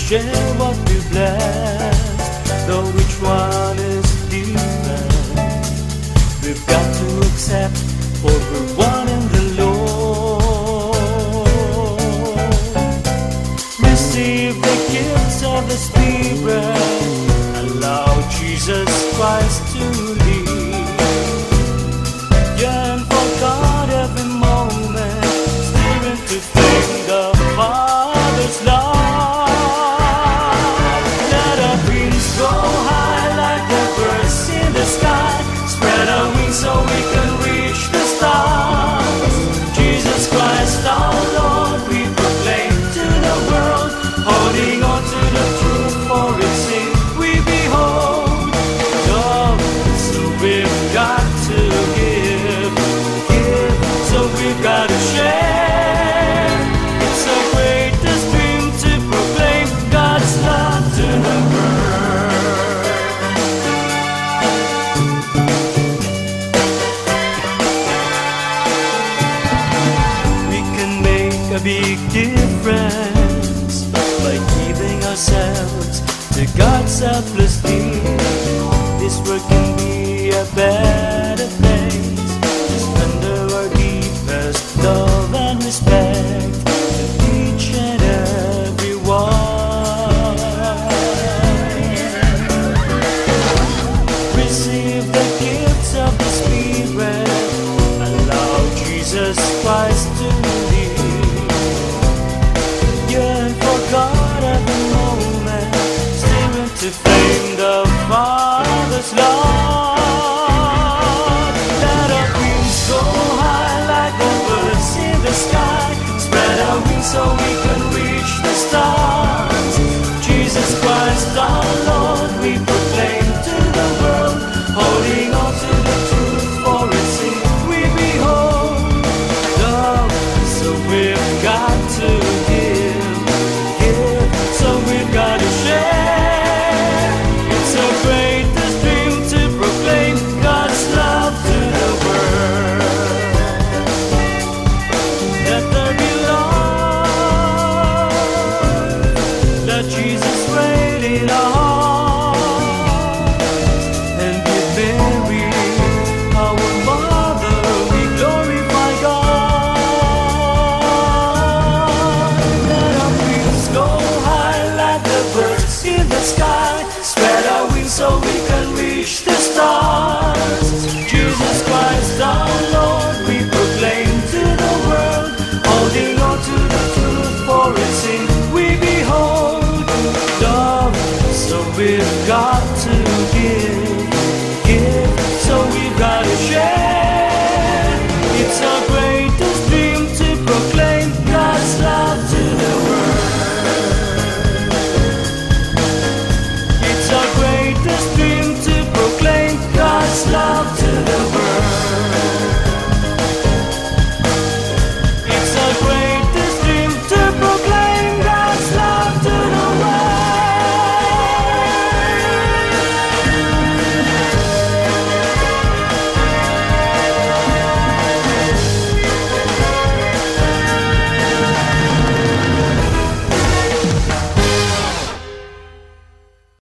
share what we bless, though which one is different. We've got to accept for we're one in the Lord. Receive the gifts of the Spirit, allow Jesus Christ to lead. Yearn for God every moment, steering to think the Father's love. Let our wings go high like the birds in the sky. Spread our wings so we can reach the stars. Jesus Christ our Lord, we proclaim to the world, holding on to the truth for its sake we behold. Love, so we've got to give, so we've got to share. It's the greatest dream to proclaim God's love to the world. We can make a big difference by giving ourselves to God's selflessly. This world can be a better place, just under our deepest love and respect to each and every one. Receive the gifts of the Spirit, allow Jesus Christ to lead. Yearn for God every moment, steering to flame the Father's love. Let our wings go high like the birds in the sky. Spread our wings so we can reach the stars. Jesus Christ our Lord, we proclaim to the world, holding on to the truth.